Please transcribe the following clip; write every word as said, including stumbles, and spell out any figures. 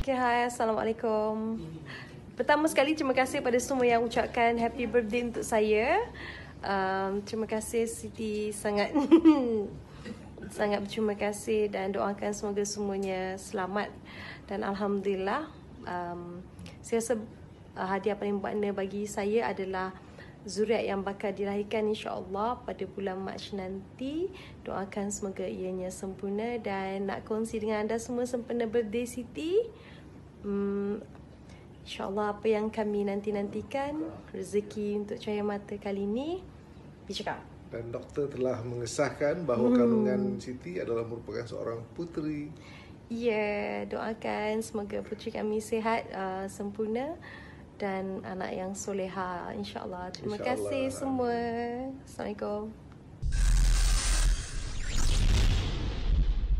Okay, hai. Assalamualaikum. Pertama sekali, terima kasih pada semua yang ucapkan happy birthday untuk saya. Um, terima kasih Siti, sangat sangat berterima kasih dan doakan semoga semuanya selamat. Dan Alhamdulillah, um, saya rasa uh, hadiah paling bermakna bagi saya adalah zuriat yang bakal dilahirkan insya-Allah pada bulan Mac nanti. Doakan semoga ianya sempurna dan nak kongsi dengan anda semua sempena birthday Siti. Hmm, InsyaAllah apa yang kami nanti-nantikan, rezeki untuk cahaya mata kali ini dicekap. Dan doktor telah mengesahkan bahawa hmm. kandungan Siti adalah merupakan seorang puteri. Ya, yeah, doakan semoga puteri kami sihat, uh, sempurna dan anak yang soleha insya-Allah. Terima insya kasih semua. Assalamualaikum.